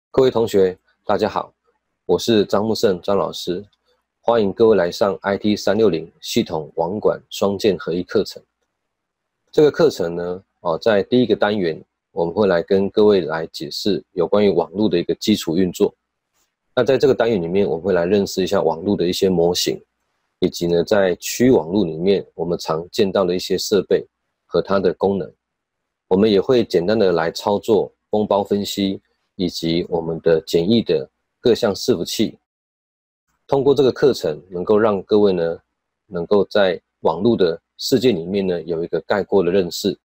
各位同学，大家好，我是张木胜张老师，欢迎各位来上 IT360系统网管双键合一课程。这个课程呢，在第一个单元，我们会来跟各位来解释有关于网络的一个基础运作。那在这个单元里面，我们会来认识一下网络的一些模型，以及呢，在区域网络里面我们常见到的一些设备和它的功能。我们也会简单的来操作封包分析，以及我们的简易的各项伺服器。通过这个课程，能够让各位呢，能够在网络的世界里面呢，有一个概括的认识。